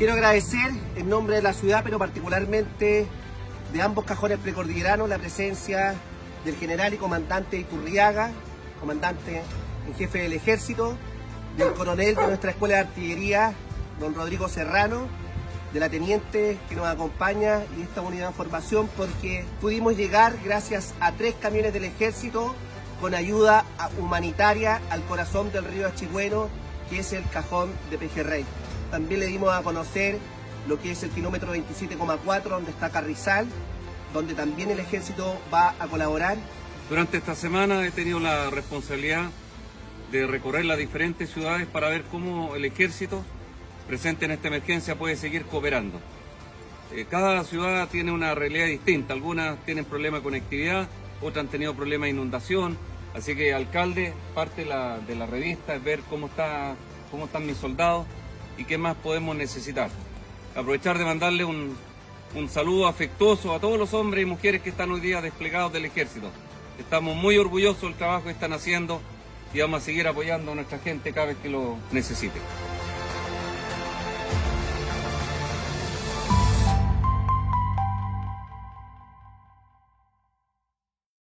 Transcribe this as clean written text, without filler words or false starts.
Quiero agradecer en nombre de la ciudad, pero particularmente de ambos cajones precordilleranos, la presencia del general y comandante Iturriaga, comandante en jefe del ejército, del coronel de nuestra escuela de artillería, don Rodrigo Serrano, de la teniente que nos acompaña y esta unidad de formación, porque pudimos llegar gracias a 3 camiones del ejército con ayuda humanitaria al corazón del río Achigüeno, que es el cajón de Pejerrey. También le dimos a conocer lo que es el kilómetro 27,4, donde está Carrizal, donde también el ejército va a colaborar. Durante esta semana he tenido la responsabilidad de recorrer las diferentes ciudades para ver cómo el ejército presente en esta emergencia puede seguir cooperando. Cada ciudad tiene una realidad distinta, algunas tienen problemas de conectividad, otras han tenido problemas de inundación, así que alcalde, parte de la revista es ver cómo están mis soldados y qué más podemos necesitar. Aprovechar de mandarle un saludo afectuoso a todos los hombres y mujeres que están hoy día desplegados del ejército. Estamos muy orgullosos del trabajo que están haciendo y vamos a seguir apoyando a nuestra gente cada vez que lo necesite.